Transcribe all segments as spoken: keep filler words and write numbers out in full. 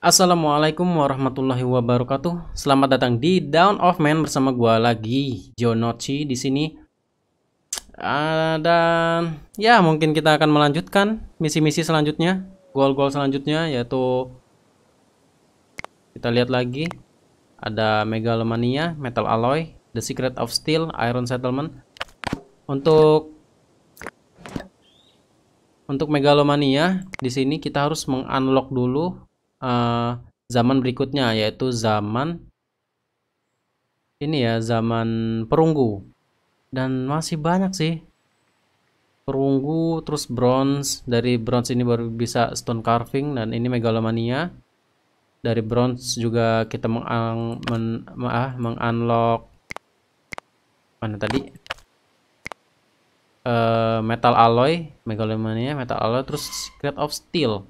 Assalamualaikum warahmatullahi wabarakatuh. Selamat datang di Dawn of Man bersama gua lagi, Jonochi di sini. Ah, dan ya mungkin kita akan melanjutkan misi-misi selanjutnya, goal-goal selanjutnya yaitu kita lihat lagi ada Megalomania, Metal Alloy, The Secret of Steel, Iron Settlement. Untuk untuk Megalomania di sini kita harus mengunlock dulu uh, zaman berikutnya yaitu zaman ini ya, zaman perunggu. Dan masih banyak sih perunggu, terus bronze. Dari bronze ini baru bisa stone carving, dan ini megalomania. Dari bronze juga kita meng, men, ah, mengunlock mana tadi, uh, metal alloy, megalomania, metal alloy, terus secret of steel.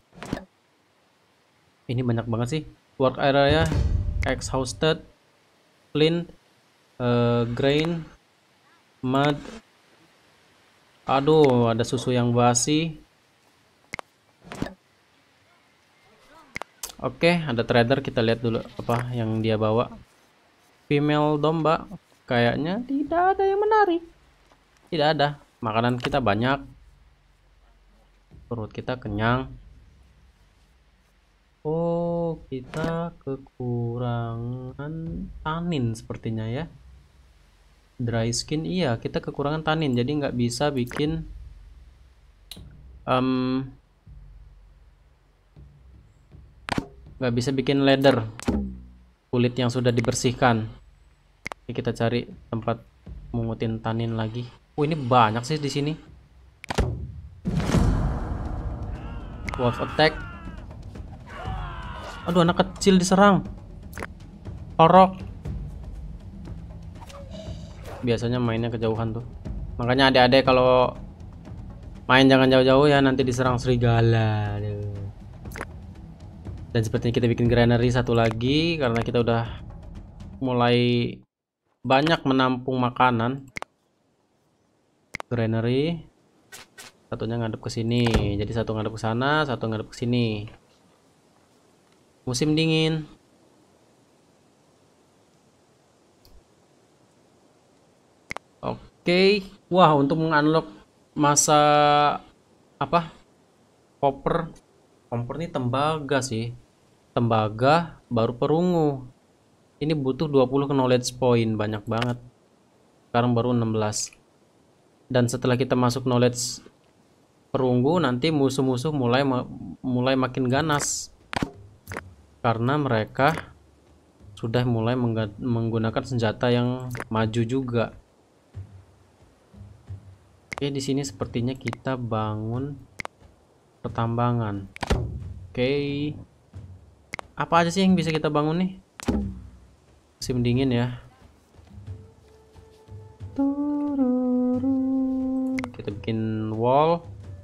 Ini banyak banget sih. Work area, exhausted, flint, uh, grain, mud. Aduh, ada susu yang basi. Oke, ada trader, kita lihat dulu apa yang dia bawa. Female domba, kayaknya tidak ada yang menarik. Tidak ada. Makanan kita banyak. Perut kita kenyang. Oh, kita kekurangan tanin sepertinya ya. Dry skin, iya, kita kekurangan tanin, jadi nggak bisa bikin um, nggak bisa bikin leather kulit yang sudah dibersihkan. Oke, kita cari tempat mengutin tanin lagi. Oh, ini banyak sih di sini. Wolf attack. Aduh, anak kecil diserang. Orok. Biasanya mainnya kejauhan tuh. Makanya adik-adik kalau main jangan jauh-jauh ya, nanti diserang serigala. Aduh. Dan sepertinya kita bikin granary satu lagi karena kita udah mulai banyak menampung makanan. Granary satunya ngadep ke sini, jadi satu ngadep ke sana, satu ngadep ke sini. Musim dingin. Oke, wah, untuk mengunlock masa apa? Copper. Copper ini tembaga sih. Tembaga baru perunggu. Ini butuh dua puluh knowledge point, banyak banget. Sekarang baru enam belas. Dan setelah kita masuk knowledge perunggu, nanti musuh-musuh mulai mulai makin ganas karena mereka sudah mulai menggunakan senjata yang maju juga. Oke, di sini sepertinya kita bangun pertambangan. Oke, apa aja sih yang bisa kita bangun nih? Musim dingin ya. Kita bikin wall.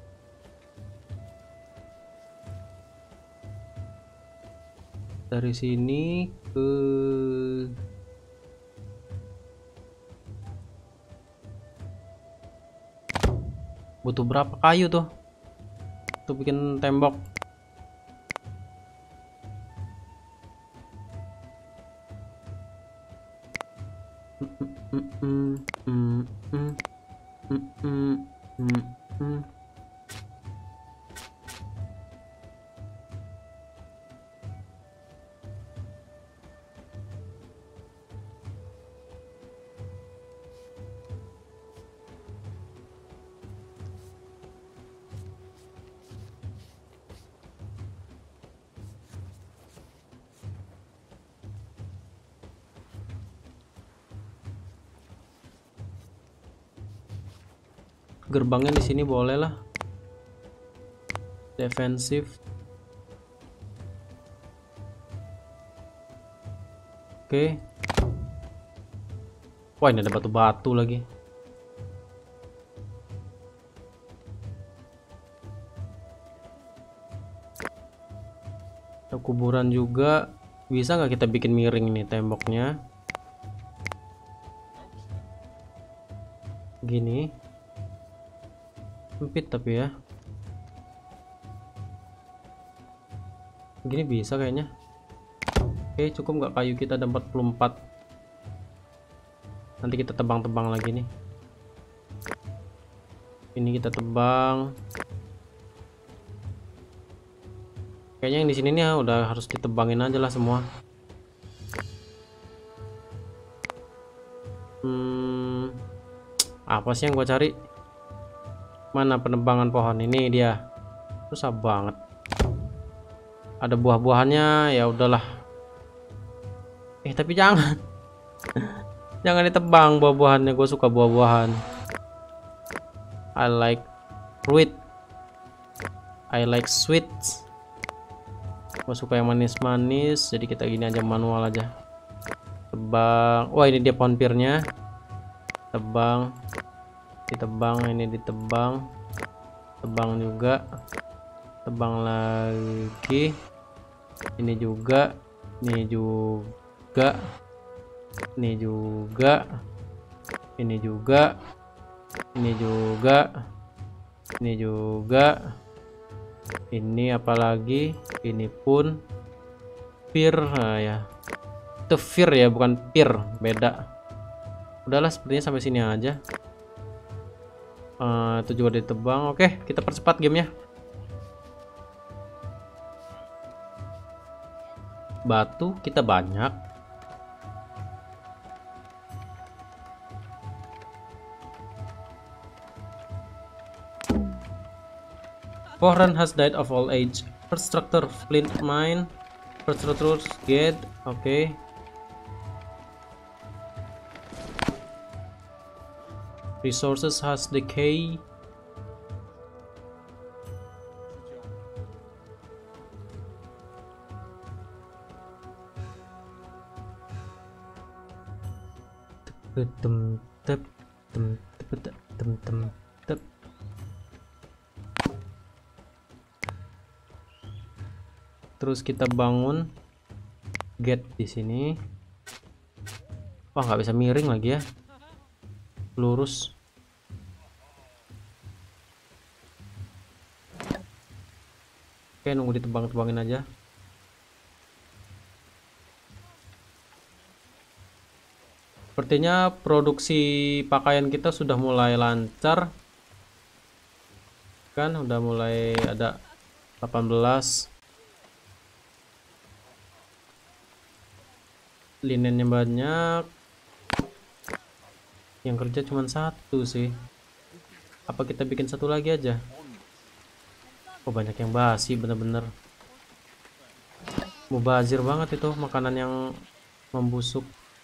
Dari sini ke butuh berapa kayu tuh untuk bikin tembok? Gerbangnya di sini boleh lah. Defensif. Oke. Wah, ini ada batu-batu lagi. Ada kuburan juga. Bisa nggak kita bikin miring nih temboknya? Gini. Sempit tapi ya. Gini bisa kayaknya. Oke, cukup nggak kayu kita ada empat puluh empat. Nanti kita tebang-tebang lagi nih. Ini kita tebang. Kayaknya yang di sini nih ya, udah harus ditebangin aja lah semua. Hmm, apa sih yang gua cari? Mana penebangan pohon? Ini dia. Susah banget. Ada buah-buahannya, ya udahlah. Eh tapi jangan. Jangan ditebang buah-buahannya. Gue suka buah-buahan. I like fruit. I like sweets. Gue suka yang manis-manis. Jadi kita gini aja, manual aja. Tebang. Wah, ini dia pohon pirnya. Tebang. Ditebang, ini ditebang. Tebang juga. Tebang lagi. Ini juga. Ini juga. Ini juga. Ini juga. Ini juga. Ini juga. Ini apalagi? Ini pun pir. Nah, ya. Itu fir ya, bukan pir. Beda. Udahlah, sepertinya sampai sini aja. Uh, itu juga ditebang. Oke, kita percepat gamenya. Batu kita banyak. Pohran has died of old age. First structure flint mine. First structure gate. Oke. Okay. Resources has decay. Tem tep tem tep tem tem tep. Terus kita bangun gate di sini. Wah, nggak bisa miring lagi ya. Lurus. Oke, nunggu ditebang-tebangin aja. Sepertinya produksi pakaian kita sudah mulai lancar. Kan udah mulai ada delapan belas. Linennya banyak. Yang kerja cuma satu sih. Apa kita bikin satu lagi aja? Oh, banyak yang basi bener-bener. Mubazir banget itu makanan yang membusuk.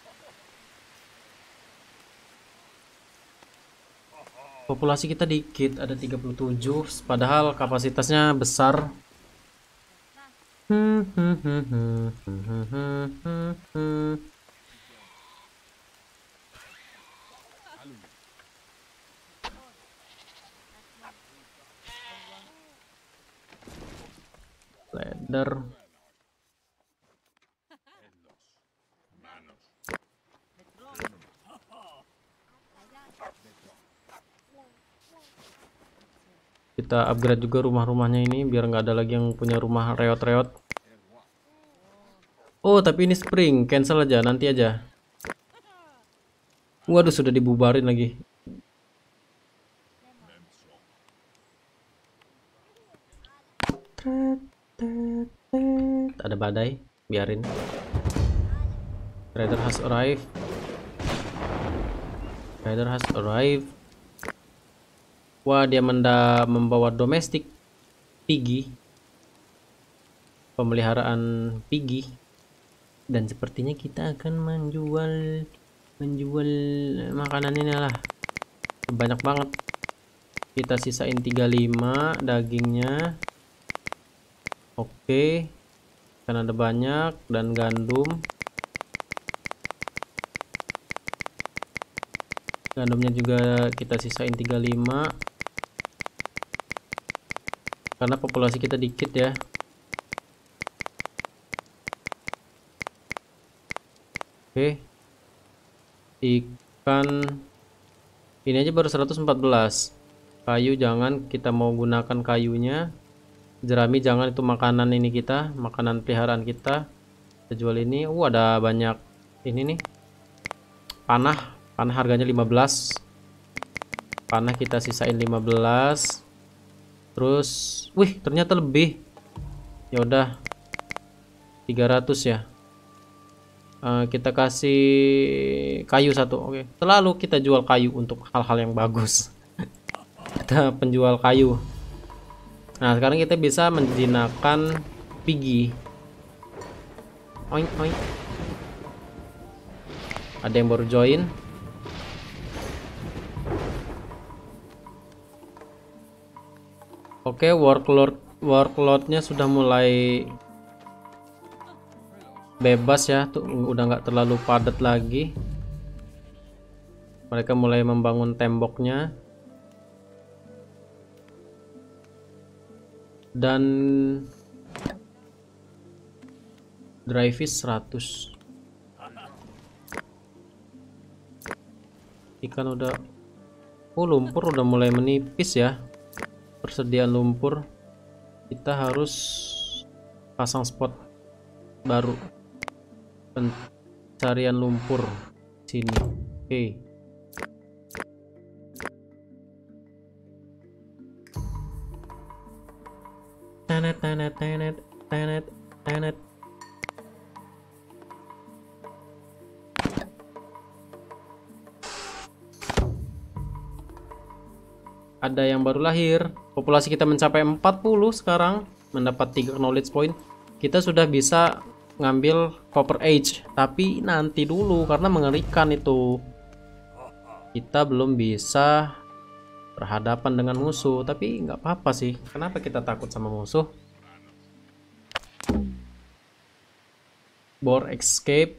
Populasi kita dikit, ada tiga puluh tujuh, padahal kapasitasnya besar. Ladder. Kita upgrade juga rumah-rumahnya ini biar nggak ada lagi yang punya rumah reot-reot. Oh, tapi ini spring, cancel aja, nanti aja. Waduh, sudah dibubarin lagi. Ada badai, biarin. Trader has arrived. Trader has arrived. Wah, dia menda membawa domestik piggy, pemeliharaan piggy, dan sepertinya kita akan menjual menjual makanan ini lah. Banyak banget. Kita sisain tiga puluh lima dagingnya. Oke, kan ada banyak, dan gandum. Gandumnya juga kita sisain tiga puluh lima. Karena populasi kita dikit ya. Oke. Ikan ini aja baru seratus empat belas. Kayu jangan, kita mau gunakan kayunya. Jerami jangan, itu makanan ini kita, makanan peliharaan kita. Kita jual ini. Uh, ada banyak ini nih. Panah, panah harganya lima belas. Panah kita sisain lima belas. Terus, wih, ternyata lebih. Ya udah. tiga ratus ya. Uh, kita kasih kayu satu. Oke. Selalu kita jual kayu untuk hal-hal yang bagus. Kita penjual kayu. Nah, sekarang kita bisa menjinakkan pigi. Oink, oink. Ada yang baru join. Oke, workload workloadnya sudah mulai bebas ya, tuh udah nggak terlalu padat lagi. Mereka mulai membangun temboknya. Dan dry fish seratus. Ikan udah, oh lumpur udah mulai menipis ya. Persediaan lumpur, kita harus pasang spot baru pencarian lumpur sini. Oke. Okay. Tenet tenet tenet tenet tenet. Ada yang baru lahir. Populasi kita mencapai empat puluh sekarang, mendapat tiga knowledge point. Kita sudah bisa ngambil copper age, tapi nanti dulu karena mengerikan itu. Kita belum bisa berhadapan dengan musuh, tapi nggak apa-apa sih. Kenapa kita takut sama musuh? Boar escape.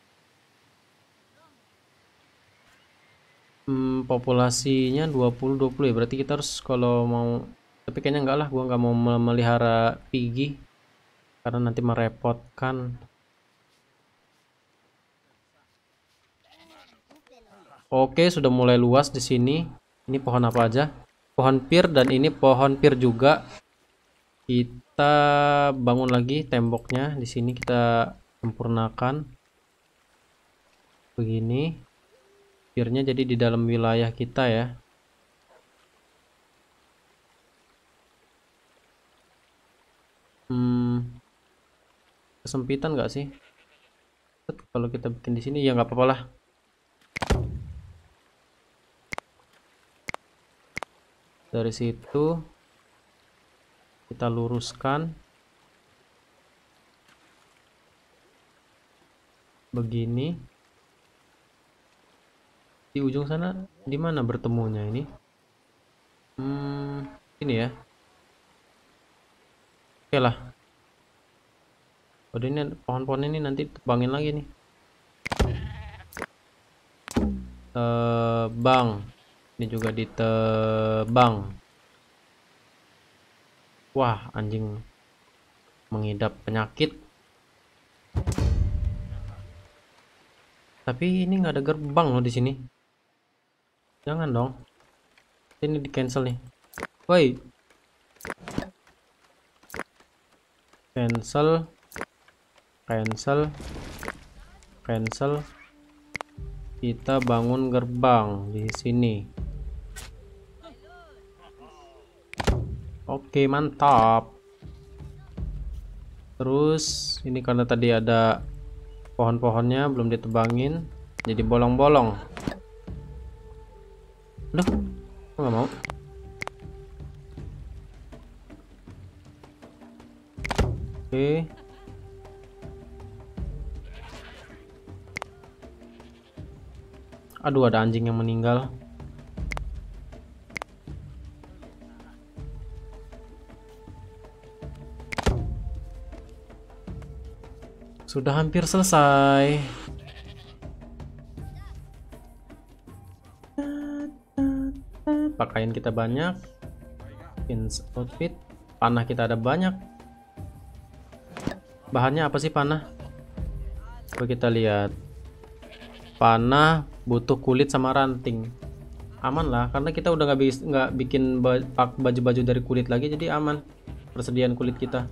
Hmm, populasinya dua puluh dua puluh ya, berarti kita harus kalau mau, tapi kayaknya enggak lah, gua nggak mau memelihara pigi karena nanti merepotkan. Oke, sudah mulai luas di sini. Ini pohon apa aja? Pohon pir, dan ini pohon pir juga. Kita bangun lagi temboknya di sini, kita sempurnakan begini. Pirnya jadi di dalam wilayah kita ya. Hmm, kesempitan nggak sih? Kalau kita bikin di sini ya nggak apa-apa lah. Dari situ kita luruskan begini. Di ujung sana di mana bertemunya ini? Hmm, ini ya. Oke lah. Udah, ini pohon-pohon ini nanti tebangin lagi nih. Tebang. Ini juga ditebang. Wah, anjing mengidap penyakit. Tapi ini nggak ada gerbang loh di sini. Jangan dong. Ini di cancel nih. Woi. Cancel. Cancel. Cancel. Kita bangun gerbang di sini. Oke, mantap. Terus ini karena tadi ada pohon-pohonnya belum ditebangin, jadi bolong-bolong. Aduh, aku nggak mau. Oke. Aduh, ada anjing yang meninggal. Sudah hampir selesai. Pakaian kita banyak. Pins outfit. Panah kita ada banyak. Bahannya apa sih panah? Coba kita lihat. Panah butuh kulit sama ranting. Aman lah, karena kita udah nggak bisa nggak bikin baju-baju dari kulit lagi, jadi aman. persediaan kulit kita.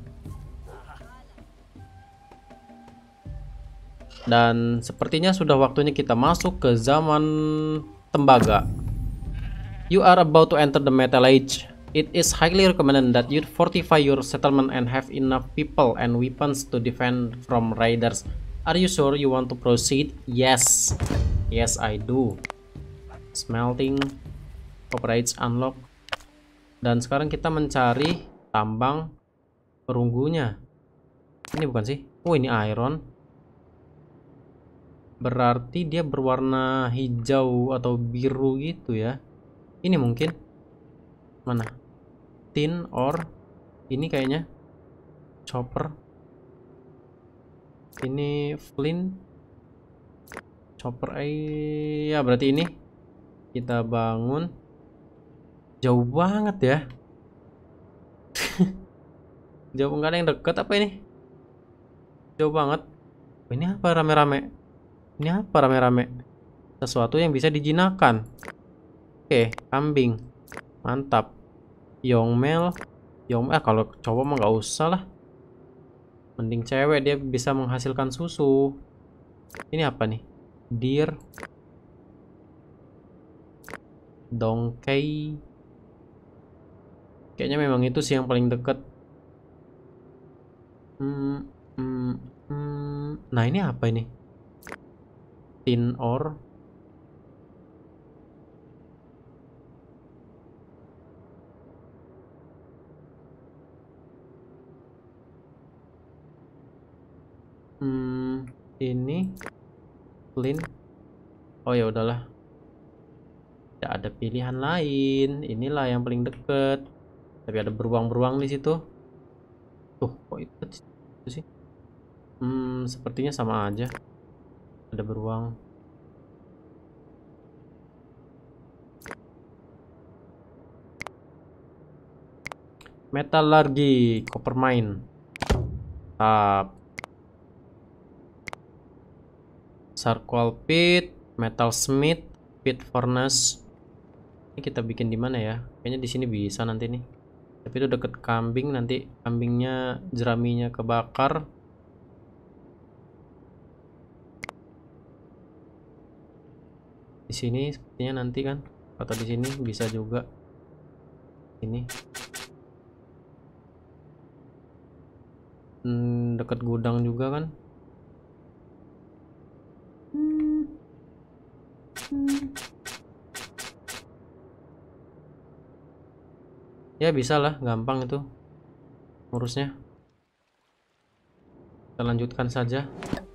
Dan sepertinya sudah waktunya kita masuk ke zaman tembaga. You are about to enter the Metal Age. It is highly recommended that you fortify your settlement and have enough people and weapons to defend from raiders. Are you sure you want to proceed? Yes. Yes, I do. Smelting operates unlock. Dan sekarang kita mencari tambang perunggunya. Ini bukan sih? Oh, ini iron. Berarti dia berwarna hijau atau biru gitu ya. Ini mungkin. Mana? Tin or ini kayaknya chopper. Ini flint. Chopper eh ya berarti ini. Kita bangun. Jauh banget ya. Jauh, nggak ada yang deket apa ini? Jauh banget. Ini apa rame-rame? Ini apa rame-rame? Sesuatu yang bisa dijinakan. Oke, kambing. Mantap. Yongmel. Yong ah kalau cowok mah nggak usah lah. Mending cewek, dia bisa menghasilkan susu. Ini apa nih? Deer. Donkey. Kayaknya memang itu sih yang paling deket. Hmm, hmm, hmm. Nah ini apa ini? Tin ore. Hmm, ini flint. Oh ya udahlah. Tidak ada pilihan lain. Inilah yang paling deket. Tapi ada beruang-beruang di situ. Tuh, kok itu, itu sih? Hmm, sepertinya sama aja. Ada beruang. Metallurgi, copper mine. Tap. Charcoal pit, metal smith, pit furnace. Ini kita bikin di mana ya? Kayaknya di sini bisa nanti nih. Tapi itu deket kambing, nanti kambingnya jeraminya kebakar. Di sini sepertinya nanti kan, atau di sini bisa juga. Ini hmm, dekat gudang juga kan. hmm. Hmm. Ya bisa lah, gampang itu ngurusnya. Kita lanjutkan saja.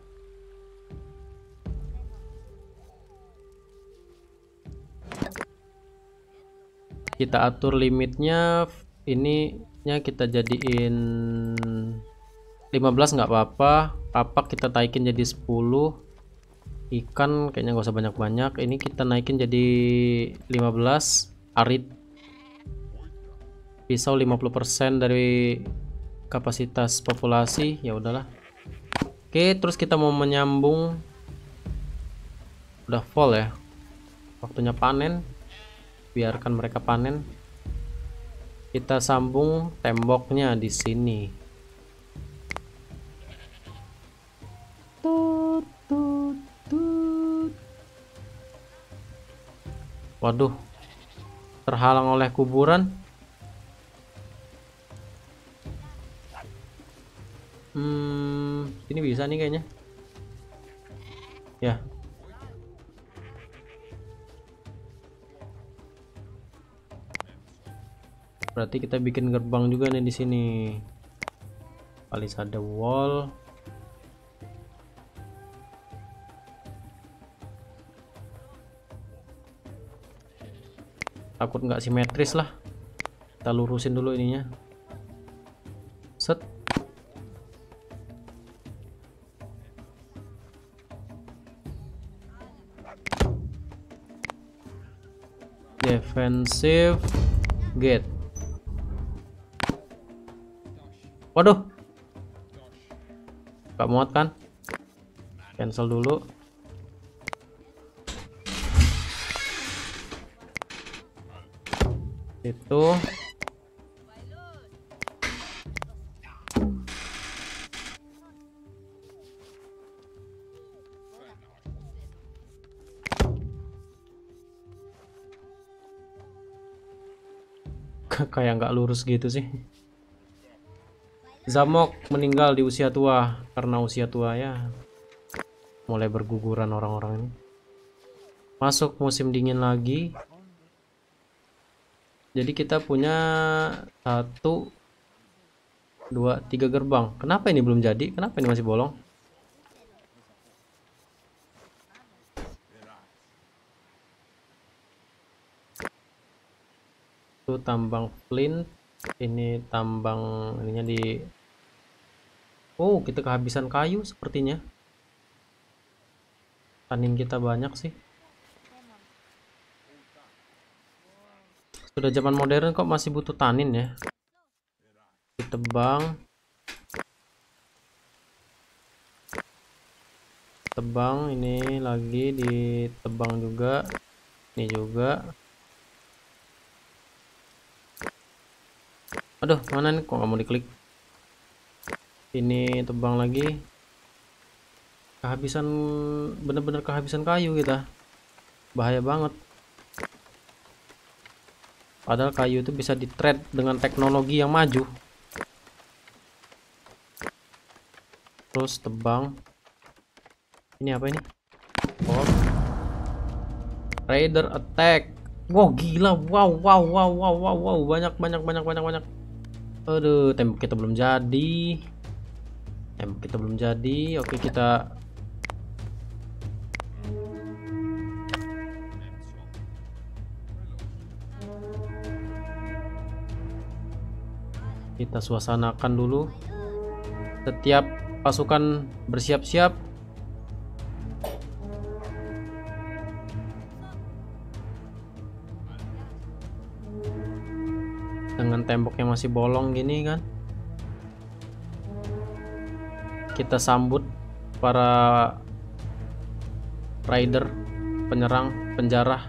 Kita atur limitnya, ininya kita jadiin lima belas nggak apa-apa. Kapak kita naikin jadi sepuluh. Ikan kayaknya nggak usah banyak-banyak. Ini kita naikin jadi lima belas. Arit pisau lima puluh persen dari kapasitas populasi. Ya udahlah. Oke, terus kita mau menyambung. Udah full ya. Waktunya panen. Biarkan mereka panen. Kita sambung temboknya di sini. Tut, tut, tut. Waduh, terhalang oleh kuburan. Hmm, ini bisa nih kayaknya. Ya. Berarti kita bikin gerbang juga nih di sini. Palisade wall. Takut nggak simetris lah. Kita lurusin dulu ininya. Set. Defensive gate. Waduh, gak muat kan? Cancel dulu. Itu Kayak nggak lurus gitu sih. Zamok meninggal di usia tua. Karena usia tua ya, mulai berguguran orang-orang ini. Masuk musim dingin lagi. Jadi kita punya satu, dua, tiga gerbang. Kenapa ini belum jadi? Kenapa ini masih bolong? Itu tambang flint. Ini tambang ininya di. Oh, kita kehabisan kayu sepertinya. Tanin kita banyak sih. Sudah zaman modern kok masih butuh tanin ya. Ditebang. Tebang ini lagi ditebang juga. Ini juga. Aduh, mana nih kok nggak mau diklik. Ini tebang lagi. Kehabisan, bener-bener kehabisan kayu kita. Bahaya banget. Padahal kayu itu bisa di trade dengan teknologi yang maju. Terus tebang. Ini apa ini? Oh. Raider attack. Wow, gila. Wow, wow, wow, wow, wow, wow. Banyak, banyak, banyak, banyak, banyak. Aduh, tembok kita belum jadi. Tembok kita belum jadi. Oke, kita kita suasanakan dulu. Setiap pasukan bersiap-siap. Dengan tembok yang masih bolong gini kan, kita sambut para rider, penyerang, penjara.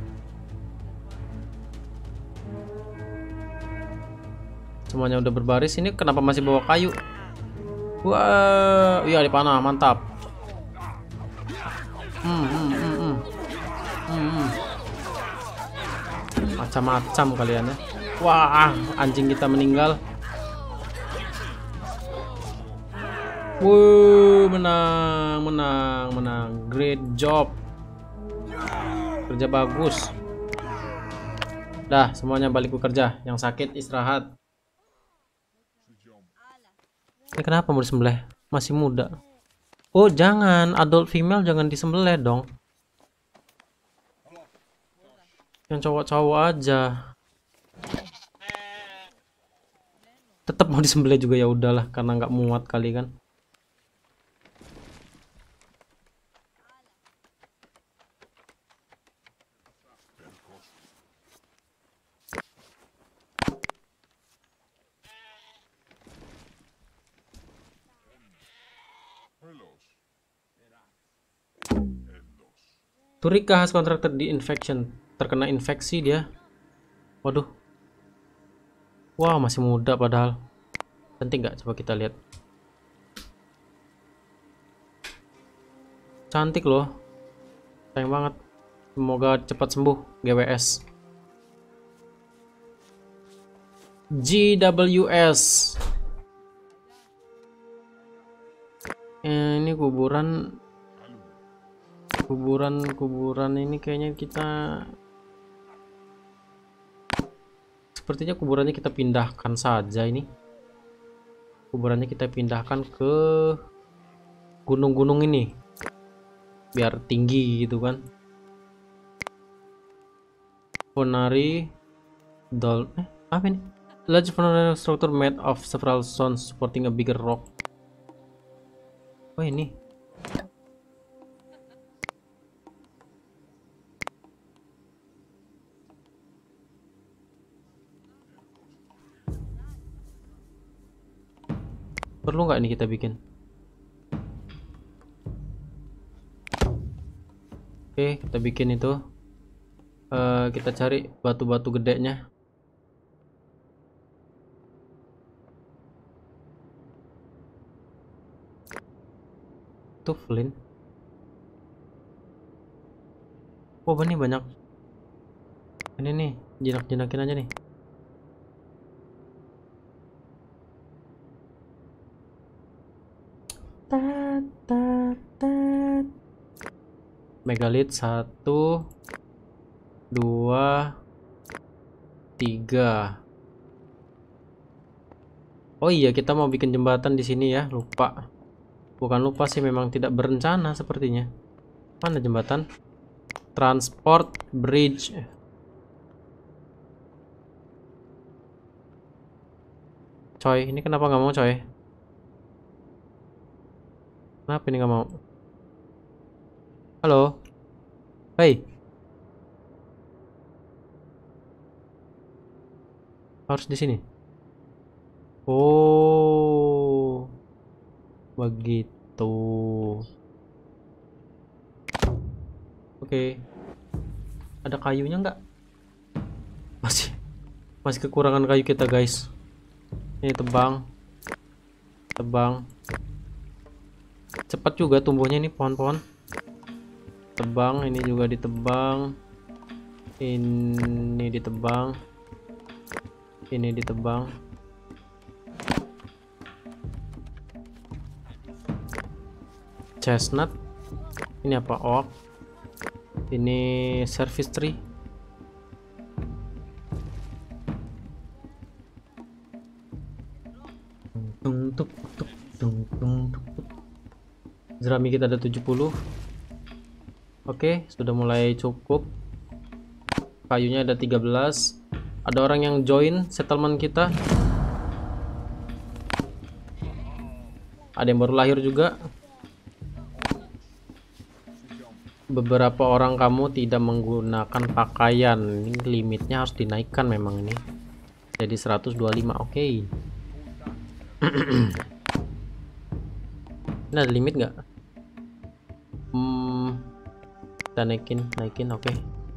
Semuanya udah berbaris. Ini kenapa masih bawa kayu? Wah, iya dipanah, mantap. Hmm, hmm, hmm, hmm. Hmm, hmm. Macam-macam kalian ya. Wah, anjing kita meninggal. Wuh, menang, menang, menang. Great job. Kerja bagus. Dah, semuanya balik bekerja. Yang sakit istirahat. Ini kenapa mau disembelih? Masih muda. Oh, jangan. Adult female jangan disembelih dong. Yang cowok-cowok aja. Tetap mau disembelih juga ya udahlah, karena nggak muat kali kan. Turika has contracted the infection. Terkena infeksi dia. Waduh. Wah, masih muda padahal. Cantik nggak? Coba kita lihat. Cantik loh. Sayang banget. Semoga cepat sembuh. G W S. G W S. Eh, ini kuburan. Kuburan-kuburan ini kayaknya kita. Sepertinya kuburannya kita pindahkan saja ini. Kuburannya kita pindahkan ke gunung-gunung ini. Biar tinggi gitu kan. Ponari Dol eh apa ini? Large funerary structure made of several stones supporting a bigger rock. Oh ini. Perlu nggak ini kita bikin? Oke, kita bikin itu. Uh, kita cari batu-batu gedenya. Tuh flint. Oh, ini banyak. Ini nih, jinak-jinakin aja nih. tat, tat, tat. Megalit satu, dua, tiga. Oh iya, kita mau bikin jembatan di sini ya. Lupa. Bukan lupa sih, memang tidak berencana sepertinya. Mana jembatan? Transport bridge. Coy, ini kenapa nggak mau, coy? Kenapa ini nggak mau? Halo? Hei. Harus di sini. Oh. Begitu. Oke. Ada kayunya nggak? Masih masih kekurangan kayu kita, guys. Ini tebang. Tebang. Cepat juga tumbuhnya nih pohon-pohon. Tebang, ini juga ditebang. Ini ditebang. Ini ditebang. Chestnut. Ini apa? Oak. Ini service tree. Tung tuk tuk tung tung tuk tuk. Jerami kita ada tujuh puluh. Oke, sudah mulai cukup. Kayunya ada tiga belas. Ada orang yang join settlement kita. Ada yang baru lahir juga. Beberapa orang kamu tidak menggunakan pakaian. Ini limitnya harus dinaikkan memang ini. Jadi seratus dua puluh lima. Oke. Okay. Ini ada limit nggak? Hmm, kita naikin, naikin. Oke. Okay.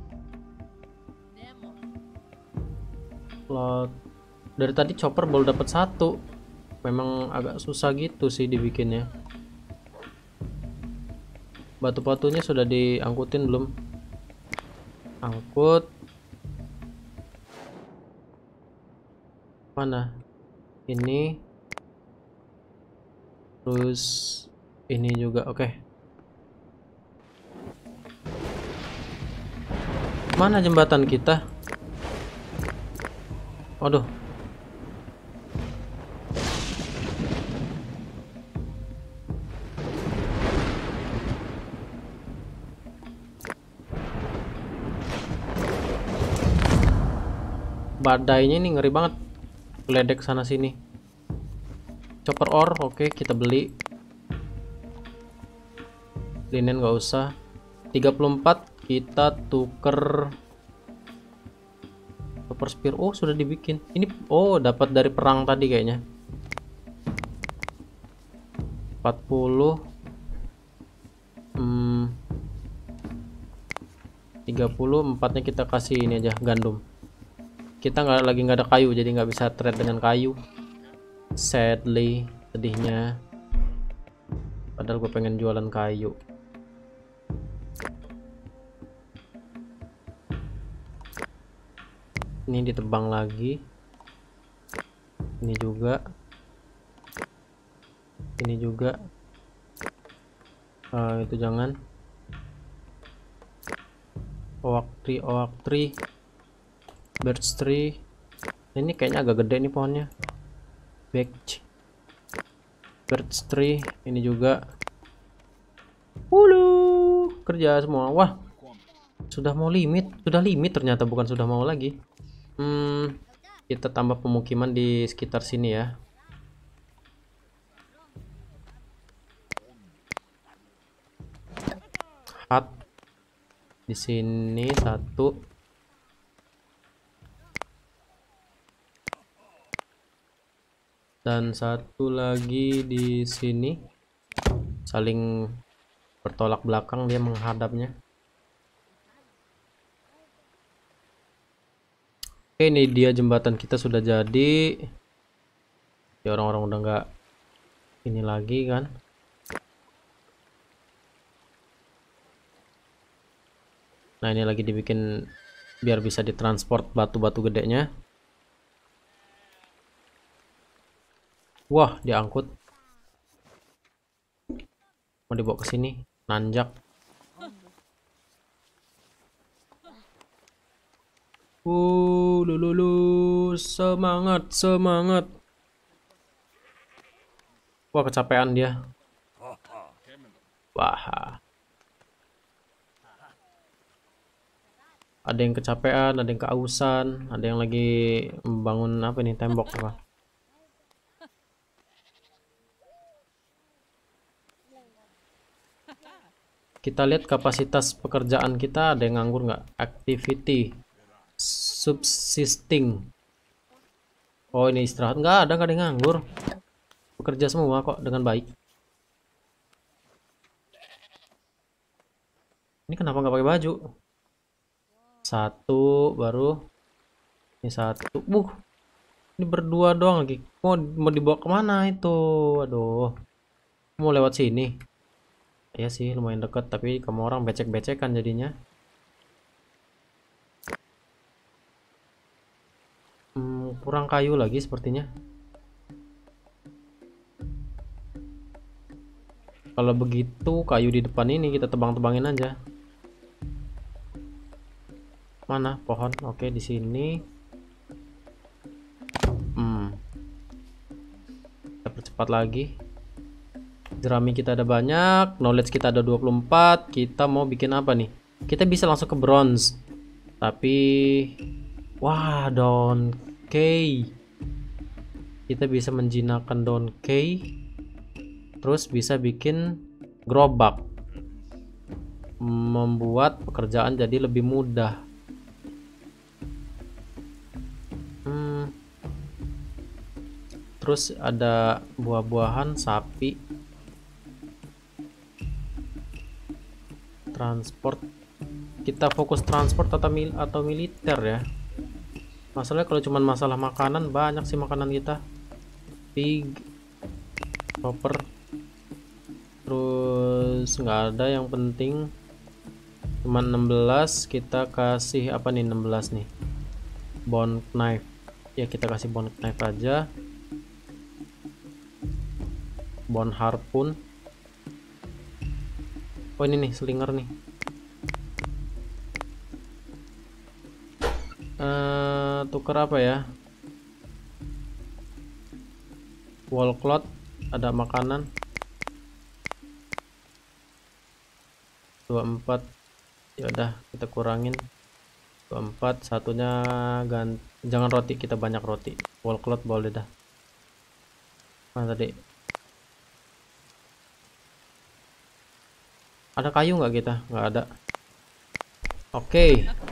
Lot. Dari tadi chopper baru dapat satu. Memang agak susah gitu sih dibikinnya. Batu-batunya sudah diangkutin belum? Angkut. Mana? Ini. Terus ini juga. Oke. Okay. Mana jembatan kita? Waduh. Badainya ini ngeri banget. Geledek sana sini. Chopper ore, oke, okay, kita beli. Linen nggak usah. tiga puluh empat kita tuker. Chopper spear, oh sudah dibikin. Ini, oh dapat dari perang tadi kayaknya. empat puluh. Hmm, tiga puluh, empatnya kita kasih ini aja, gandum. Kita nggak lagi nggak ada kayu, jadi nggak bisa trade dengan kayu. Sadly, sedihnya. Padahal gue pengen jualan kayu. Ini ditebang lagi. Ini juga. Ini juga. Uh, itu jangan. Oak tree, oak tree. Birch tree. Ini kayaknya agak gede nih pohonnya. Birch. Birch tree. Ini juga. Hulu. Kerja semua. Wah. Sudah mau limit. Sudah limit ternyata, bukan sudah mau lagi. Hmm, kita tambah pemukiman di sekitar sini ya. Hut. Di sini satu. Dan satu lagi di sini. Saling bertolak belakang dia menghadapnya. Oke, ini dia jembatan kita sudah jadi. Ya orang-orang udah nggak ini lagi kan. Nah ini lagi dibikin biar bisa ditransport batu-batu gedenya. Wah, diangkut. Mau dibawa ke sini, nanjak. Uh, lulu, semangat, semangat. Wah, kecapean dia. Wah. Ada yang kecapean, ada yang kehausan, ada yang lagi membangun apa nih, tembok apa. Kita lihat kapasitas pekerjaan kita, ada yang nganggur nggak? Activity subsisting. Oh, ini istirahat. Nggak ada, nggak ada yang nganggur. Bekerja semua kok dengan baik. Ini kenapa nggak pakai baju? Satu baru. Ini satu. Buh. Ini berdua doang lagi. Mau mau dibawa kemana itu? Aduh. Mau lewat sini. Iya sih, lumayan dekat, tapi kamu orang becek-becekan jadinya. Hmm, kurang kayu lagi sepertinya. Kalau begitu, kayu di depan ini kita tebang-tebangin aja. Mana pohon? Oke, di sini. Hmm. Kita percepat lagi. Jerami kita ada banyak, knowledge kita ada dua puluh empat. Kita mau bikin apa nih? Kita bisa langsung ke bronze. Tapi wah, daun key. Kita bisa menjinakkan daun key. Terus bisa bikin gerobak. Membuat pekerjaan jadi lebih mudah. Hmm. Terus ada buah-buahan, sapi. Transport. Kita fokus transport atau mil atau militer ya. Masalahnya kalau cuma masalah makanan, banyak sih makanan kita. Pig, chopper. Terus nggak ada yang penting. Cuma enam belas, kita kasih apa nih enam belas nih? Bone knife. Ya kita kasih bone knife aja. Bone harpoon. Oh ini nih slinger nih. Uh, tuker apa ya? Wall cloth, ada makanan. dua puluh empat. Ya udah kita kurangin. dua puluh empat, satunya ganti. Jangan roti, kita banyak roti. Wall cloth boleh dah. Mana tadi? Ada kayu nggak kita? Nggak ada. Oke. Okay.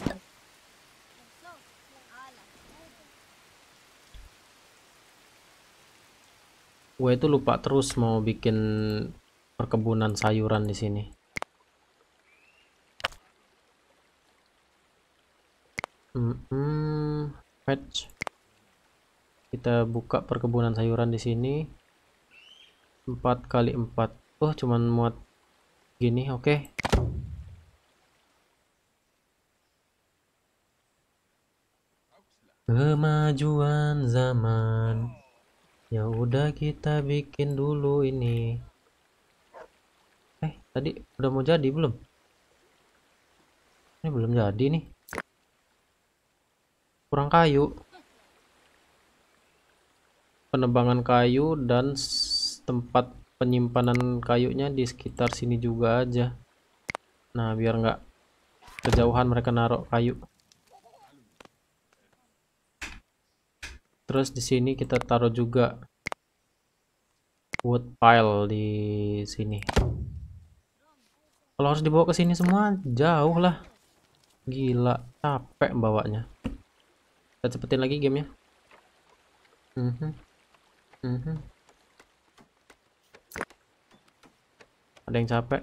Gue itu lupa terus mau bikin perkebunan sayuran di sini. Hmm, patch. Kita buka perkebunan sayuran di sini. empat kali empat. Oh, cuman muat gini, oke. Okay. Kemajuan zaman. Ya udah kita bikin dulu ini. Eh, tadi udah mau jadi belum? Ini belum jadi nih. Kurang kayu. Penebangan kayu dan tempat penyimpanan kayunya di sekitar sini juga aja. Nah, biar nggak kejauhan mereka naruh kayu. Terus di sini kita taruh juga wood pile di sini. Kalau harus dibawa ke sini semua jauh lah. Gila, capek bawanya. Kita cepetin lagi gamenya. Mhm. Mhm. Ada yang capek.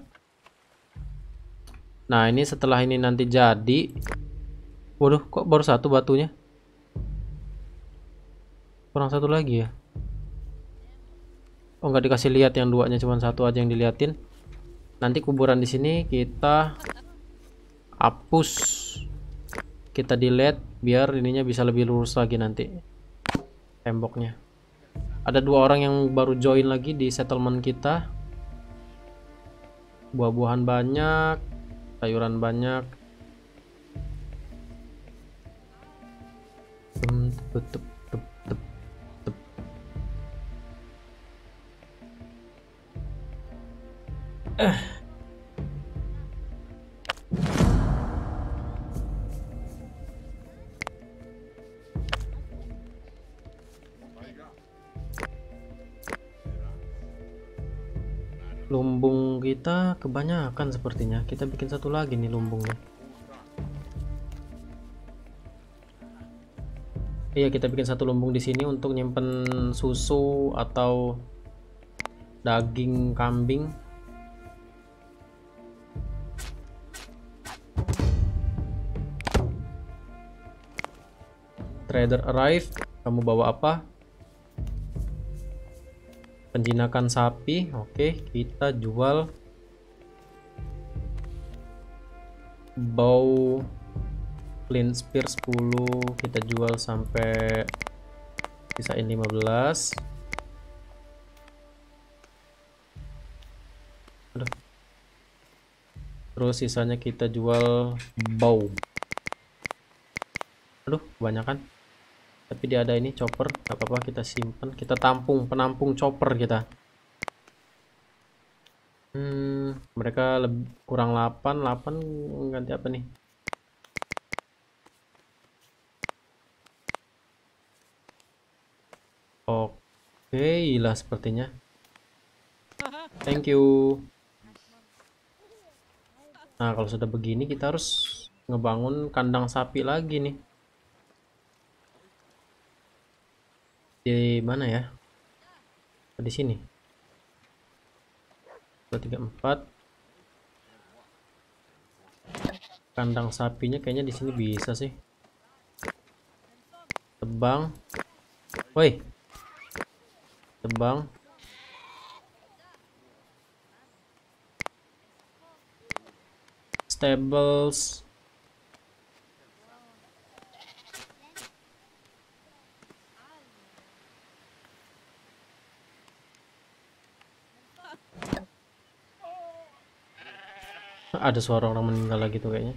Nah, ini setelah ini nanti jadi. Waduh, kok baru satu batunya? Kurang satu lagi ya. Oh, nggak dikasih lihat yang duanya, cuma satu aja yang diliatin. Nanti kuburan di sini kita hapus. Kita delete biar ininya bisa lebih lurus lagi nanti temboknya. Ada dua orang yang baru join lagi di settlement kita. Buah-buahan banyak, sayuran banyak. Tem, tep, tep, tep, tep, tep. Eh. Lumbung kita kebanyakan sepertinya. Kita bikin satu lagi nih lumbungnya. Iya, kita bikin satu lumbung di sini untuk nyimpen susu atau daging kambing. Trader arrive. Kamu bawa apa? Penjinakan sapi. Oke, kita jual bow flint spear sepuluh. Kita jual sampai sisain lima belas. Aduh. Terus sisanya kita jual bow. Aduh, kebanyakan. Tapi dia ada ini chopper, gak apa-apa, kita simpan, kita tampung, penampung chopper kita. Hmm, mereka lebih kurang delapan, delapan ganti apa nih? Oke, lah sepertinya. Thank you. Nah, kalau sudah begini kita harus ngebangun kandang sapi lagi nih. Di mana ya? Di sini. dua tiga empat. Kandang sapinya kayaknya di sini bisa sih. Tebang. Woi. Tebang. Stables. Ada suara orang meninggal lagi tuh kayaknya.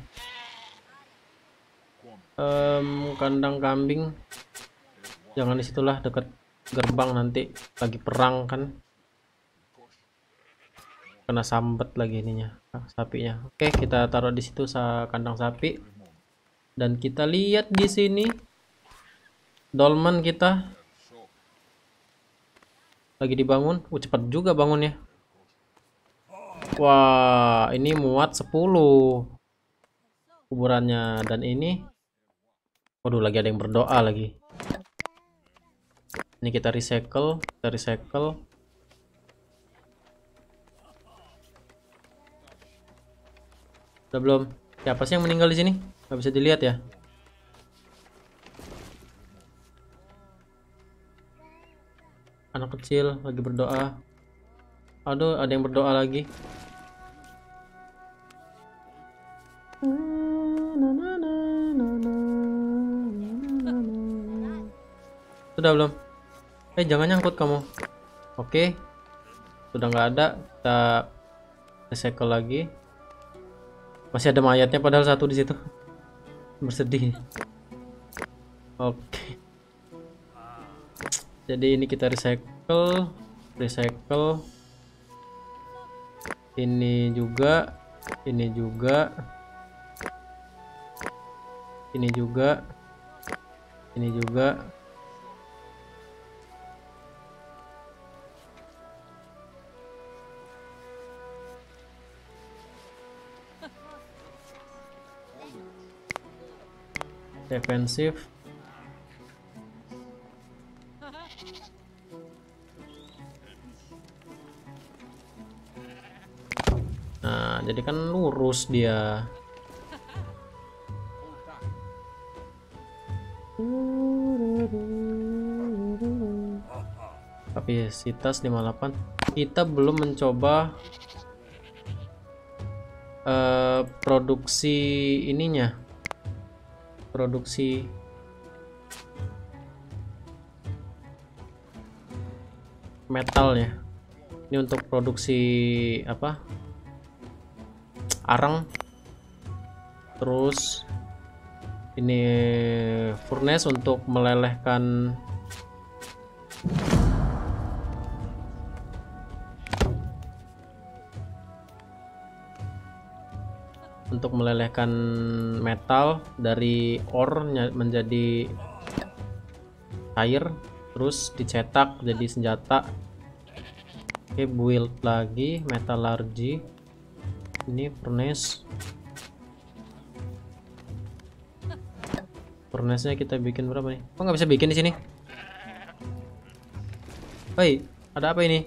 Um, kandang kambing jangan disitulah, dekat gerbang, nanti lagi perang kan kena sambet lagi ininya sapinya. Oke, kita taruh di situ sa kandang sapi, dan kita lihat di sini dolmen kita lagi dibangun. Uh, cepat juga bangunnya. Wah, ini muat sepuluh kuburannya. Dan ini, waduh, lagi ada yang berdoa lagi. Ini kita recycle, kita recycle. Udah belum? Siapa sih yang meninggal di sini? Gak bisa dilihat ya. Anak kecil lagi berdoa. Aduh, ada yang berdoa lagi. Sudah belum? Eh, jangan nyangkut kamu. Oke, sudah nggak ada. Kita recycle lagi. Masih ada mayatnya padahal satu di situ. Bersedih. Oke. Jadi ini kita recycle, recycle. Ini juga, ini juga, ini juga, ini juga. Defensif. Nah, jadi kan lurus dia. Kapasitas lima puluh delapan. Kita belum mencoba uh, produksi ininya. Produksi metalnya. Ini untuk produksi apa? arang. Terus ini furnace untuk melelehkan untuk melelehkan metal dari ore menjadi air, terus dicetak jadi senjata. Oke, build lagi metallurgy. Ini furnace. Furnace-nya kita bikin berapa nih? Kok nggak bisa bikin di sini? Hei, ada apa ini?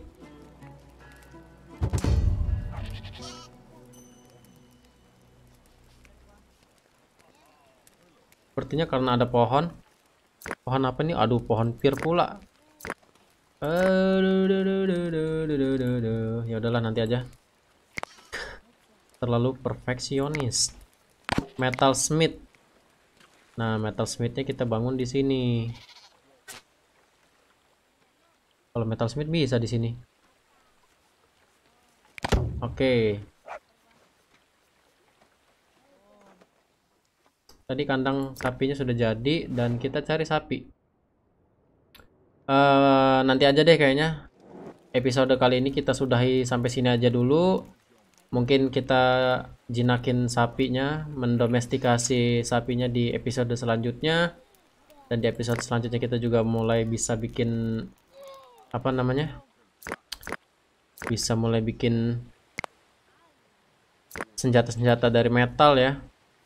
Sepertinya karena ada pohon. Pohon apa nih? Aduh, pohon pir pula. Ya udahlah, nanti aja. Terlalu perfeksionis. Metal smith. Nah, metal smithnya kita bangun di sini. Kalau metal smith bisa di sini. Oke. Tadi kandang sapinya sudah jadi dan kita cari sapi. Uh, nanti aja deh kayaknya. Episode kali ini kita sudahi sampai sini aja dulu. Mungkin kita jinakin sapinya, mendomestikasi sapinya di episode selanjutnya. Dan di episode selanjutnya kita juga mulai bisa bikin apa namanya? Bisa mulai bikin senjata-senjata dari metal ya.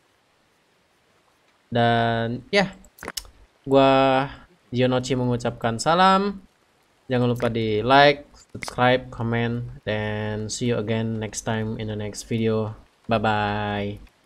Dan ya, gua Gionochi mengucapkan salam. Jangan lupa di like, subscribe, comment, dan see you again next time in the next video. Bye bye.